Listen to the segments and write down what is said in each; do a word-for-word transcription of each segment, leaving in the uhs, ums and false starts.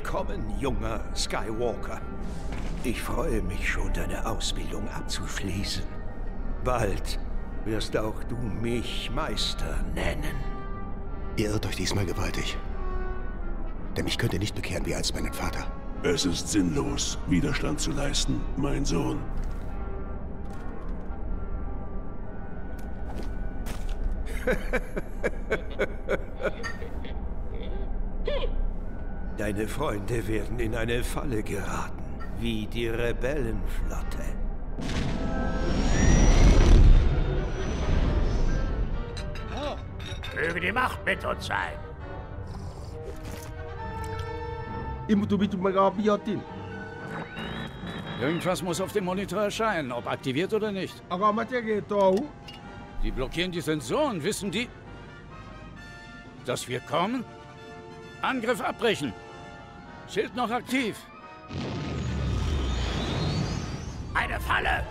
Willkommen, junger Skywalker. Ich freue mich schon, deine Ausbildung abzuschließen. Bald wirst auch du mich Meister nennen. Ihr irrt euch diesmal gewaltig. Denn ich könnte nicht bekehren wie einst meinen Vater. Es ist sinnlos, Widerstand zu leisten, mein Sohn. Deine Freunde werden in eine Falle geraten, wie die Rebellenflotte. Möge die Macht mit uns sein. Irgendwas muss auf dem Monitor erscheinen, ob aktiviert oder nicht. Die blockieren die Sensoren, wissen die, dass wir kommen? Angriff abbrechen. Schild noch aktiv. Eine Falle!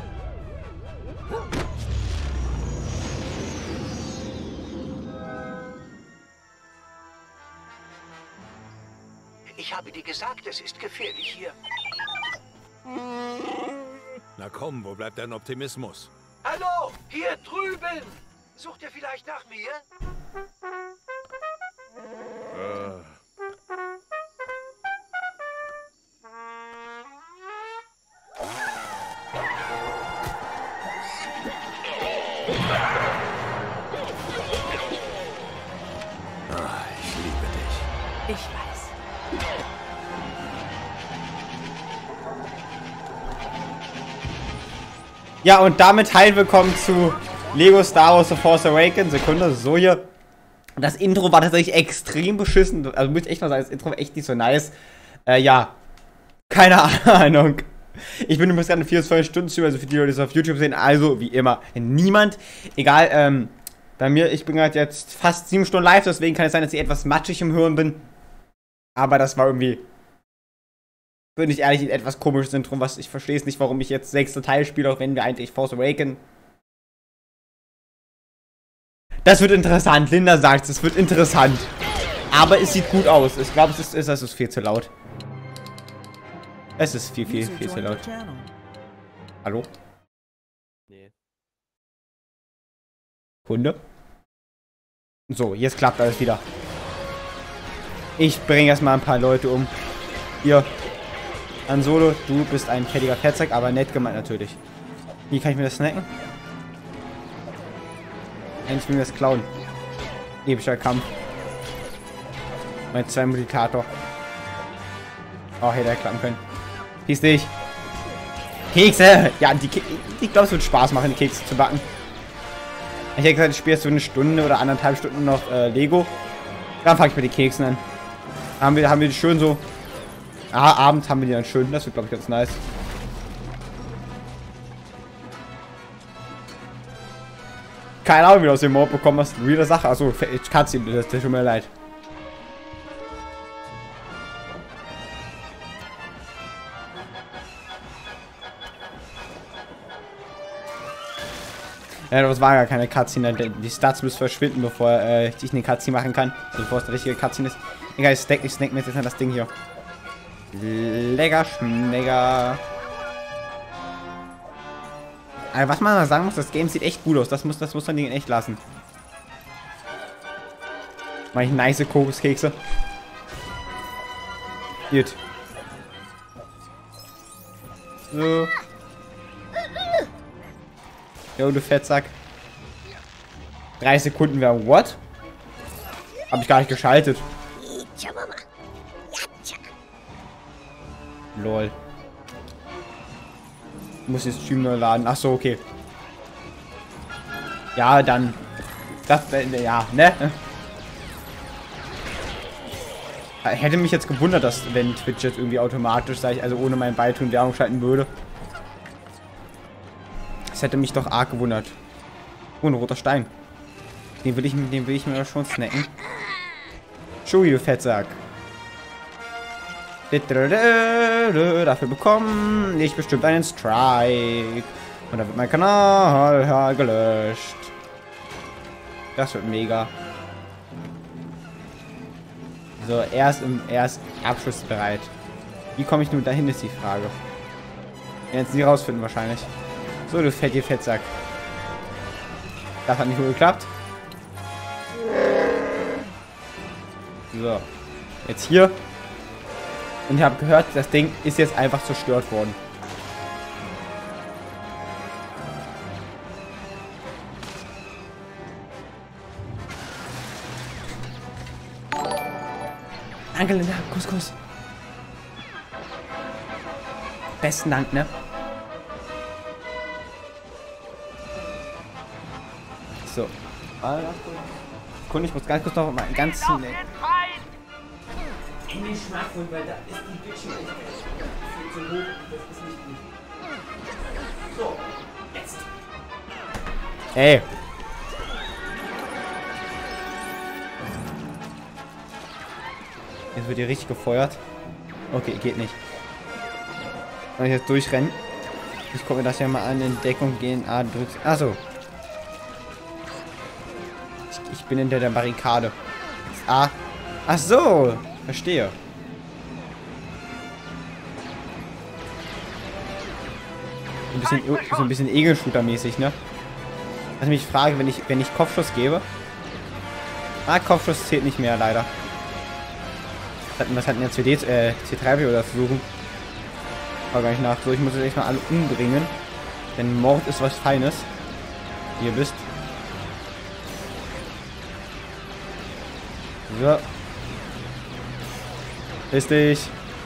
Ich habe dir gesagt, es ist gefährlich hier. Na komm, wo bleibt dein Optimismus? Hallo, hier drüben! Sucht ihr vielleicht nach mir? Äh. Ah, ich liebe dich. Ich weiß. Ja, und damit heil willkommen zu Lego Star Wars The Force Awakens. Sekunde, so hier. Das Intro war tatsächlich extrem beschissen. Also muss ich echt mal sagen, das Intro war echt nicht so nice. Äh, ja. Keine Ahnung. Ich bin übrigens gerade vierundzwanzig Stunden zu, also für die Leute, die es auf YouTube sehen. Also, wie immer, niemand. Egal, ähm, bei mir, ich bin gerade jetzt fast sieben Stunden live, deswegen kann es sein, dass ich etwas matschig im Hören bin. Aber das war irgendwie, bin ich ehrlich, ein etwas komisches Intro, was ich verstehe es nicht, warum ich jetzt sechste Teil spiele, auch wenn wir eigentlich Force Awakens. Das wird interessant, Linda sagt, es wird interessant. Aber es sieht gut aus. Ich glaube, es ist, es ist viel zu laut. Es ist viel, viel, viel zu laut. Hallo? Nee. Kunde? So, jetzt klappt alles wieder. Ich bringe erstmal ein paar Leute um. Hier. Han Solo, du bist ein fettiger Fettsack, aber nett gemeint natürlich. Wie kann ich mir das snacken? Eigentlich will ich mir das klauen. Epischer Kampf. Mein zwei Multiplikator. Oh, hätte er klappen können. Peace dich. Kekse! Ja, die Ke ich glaube, es wird Spaß machen, die Kekse zu backen. Ich hätte gesagt, ich spiele jetzt so eine Stunde oder anderthalb Stunden noch äh, Lego. Dann fange ich mit den Keksen an. Haben wir, haben wir die schön so. Ah, abends haben wir die dann schön. Das wird, glaube ich, ganz nice. Keine Ahnung, wie du aus dem Mord bekommen hast. Reale Sache. Achso, Cutscene, das tut mir leid. Ja, das war gar keine Cutscene. Die Stats müssen verschwinden, bevor äh, ich eine Cutscene machen kann. Also bevor es eine richtige Cutscene ist. Egal, ich snack, ich snack mir jetzt an das Ding hier. Lecker, schmecker. Also, was man mal sagen muss, das Game sieht echt gut aus. Das muss, das muss man Ding echt lassen. Mach ich nice Kokoskekse. Gut. So. Jo, du Fettsack. Drei Sekunden wäre what? Hab ich gar nicht geschaltet. Lol. Muss jetzt Stream neu laden. Ach so, okay. Ja, dann. Das, äh, ja, ne? Hätte mich jetzt gewundert, dass wenn Twitch jetzt irgendwie automatisch, sag ich, also ohne mein Beitun Werbung schalten würde. Das hätte mich doch arg gewundert. Oh, ein roter Stein. Den will ich, den will ich mir schon snacken. Chewie, du Fettsack. Dafür bekommen ich bestimmt einen Strike. Und dann wird mein Kanal gelöscht. Das wird mega. So, er ist, im, er ist abschussbereit. Wie komme ich nun dahin, ist die Frage. Jetzt nie rausfinden wahrscheinlich. So, du fett, ihr Fettsack. Das hat nicht gut geklappt. So. Jetzt hier. Und ich habe gehört, das Ding ist jetzt einfach zerstört worden. Danke, Linda. Kuss, Kuss. Besten Dank, ne? So. Kunde, ich muss ganz kurz noch mal ganz schnell in den Smartphone, weil da ist die Bildschirmhelligkeit viel zu hoch. Das ist nicht gut. So, jetzt. Ey. Jetzt wird hier richtig gefeuert. Okay, geht nicht. Soll ich jetzt durchrennen? Ich gucke mir das ja mal an. In Deckung gehen. A drückt. Achso. Ich, ich bin hinter der Barrikade. A. Ach so. Verstehe. Ein bisschen, so ein bisschen Ego-Shooter-mäßig, ne? Was ich mich frage, wenn ich, wenn ich Kopfschuss gebe. Ah, Kopfschuss zählt nicht mehr, leider. Was hatten, was hatten jetzt C D, äh, C drei P oder versuchen? War gar nicht nach. So, ich muss jetzt echt mal alle umbringen. Denn Mord ist was Feines. Wie ihr wisst. So. Richtig.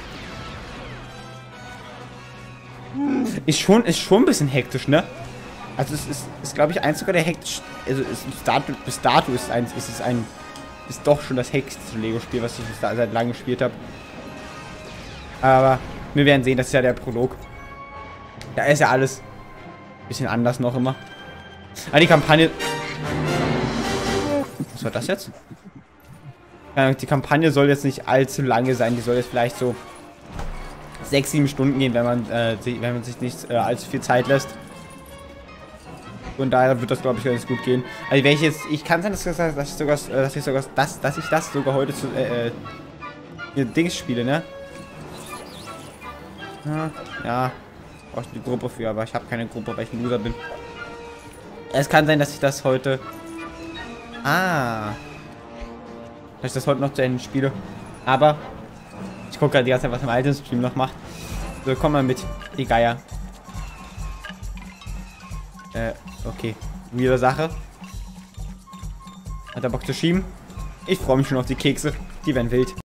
Ist schon, ist schon ein bisschen hektisch, ne? Also es ist, ist glaube ich, eins sogar der hektisch. Also ist, bis dato, bis dato ist, eins, ist es ein. Ist doch schon das hektischste Lego-Spiel, was ich da seit langem gespielt habe. Aber wir werden sehen, das ist ja der Prolog. Da ist ja alles ein bisschen anders noch immer. Aber die Kampagne. Was war das jetzt? Die Kampagne soll jetzt nicht allzu lange sein. Die soll jetzt vielleicht so sechs, sieben Stunden gehen, wenn man, äh, wenn man sich nicht äh, allzu viel Zeit lässt. Und daher wird das, glaube ich, ganz gut gehen. Also wenn ich jetzt, ich kann sein, dass, dass ich sogar, dass ich sogar, das, dass ich das sogar heute zu, äh, äh, Dings spiele, ne? Ja, ja, brauche ich eine Gruppe für, aber ich habe keine Gruppe, weil ich ein Loser bin. Es kann sein, dass ich das heute, ah, dass ich das heute noch zu Ende spiele. Aber ich gucke gerade die ganze Zeit, was im alten Stream noch macht. So, komm mal mit, die Geier. Äh, okay. Wieder Sache. Hat er Bock zu schieben? Ich freue mich schon auf die Kekse. Die werden wild.